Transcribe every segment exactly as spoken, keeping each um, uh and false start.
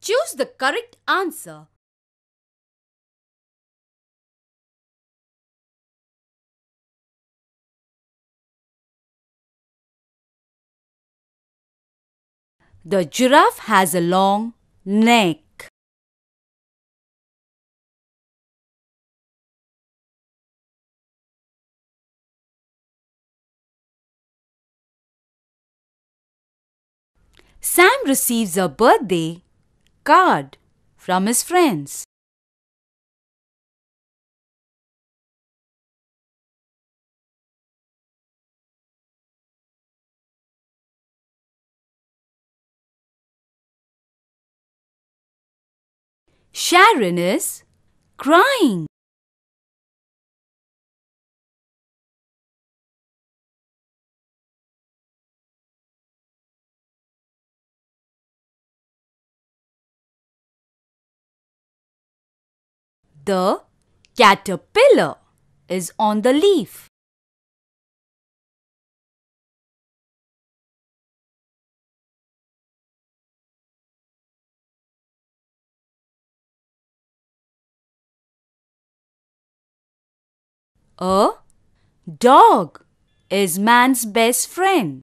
Choose the correct answer. The giraffe has a long neck. Sam receives a birthday card from his friends. Sharon is crying. The caterpillar is on the leaf. A dog is man's best friend.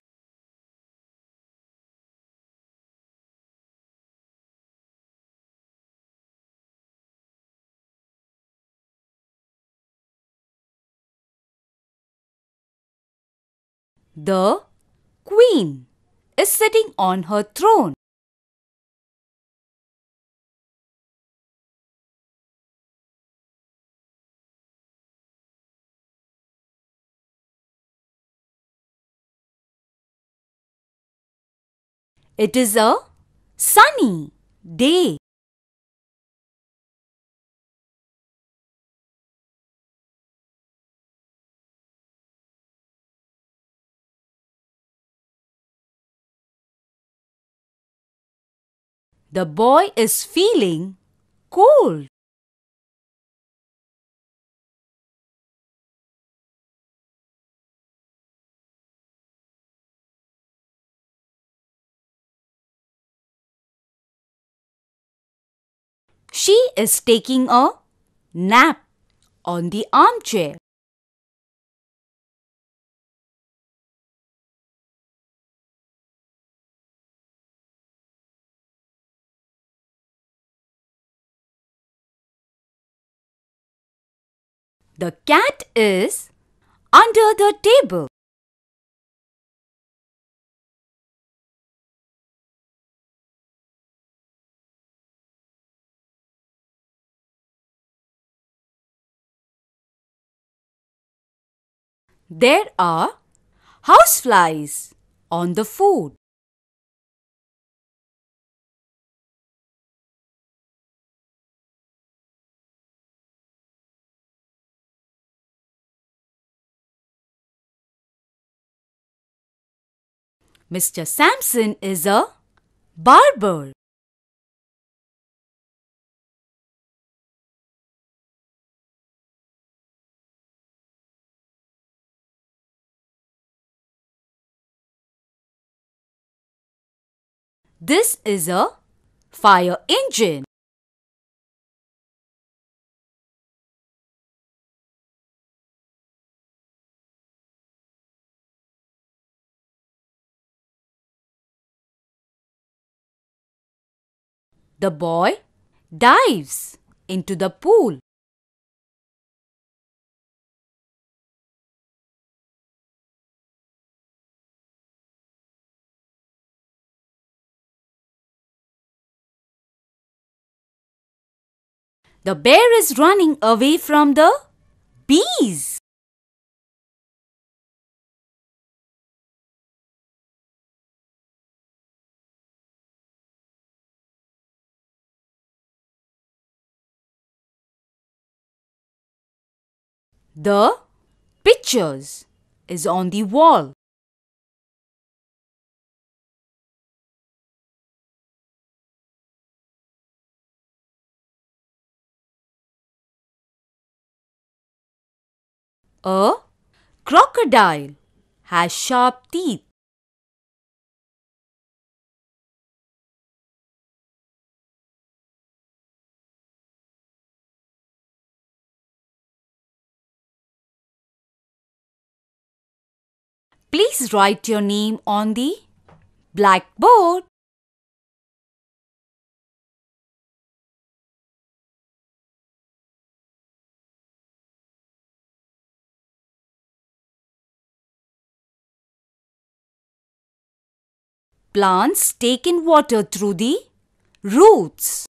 The queen is sitting on her throne. It is a sunny day. The boy is feeling cold. She is taking a nap on the armchair. The cat is under the table. There are houseflies on the food. Mister Sampson is a barber. This is a fire engine. The boy dives into the pool. The bear is running away from the bees. The pictures is on the wall. A crocodile has sharp teeth. Please write your name on the blackboard. Plants take in water through the roots.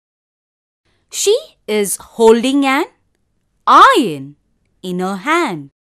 She is holding an iron in her hand.